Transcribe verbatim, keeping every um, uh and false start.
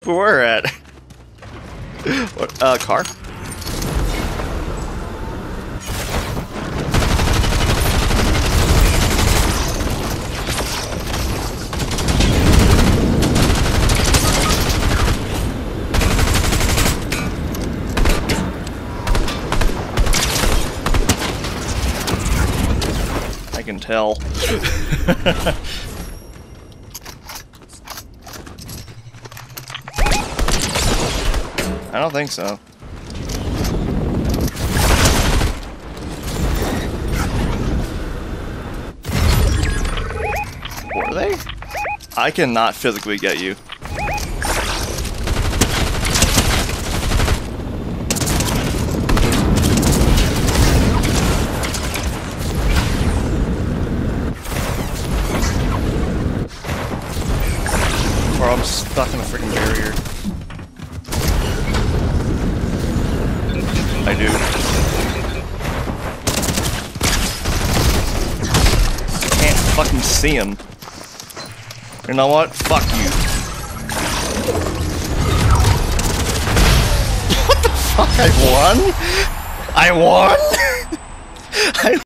we were at. What, uh, car? I can tell. I don't think so. Were they? I cannot physically get you. Or I'm stuck in a freaking barrier. I do. Can't fucking see him. You know what? Fuck you. What the fuck? I won? I won? I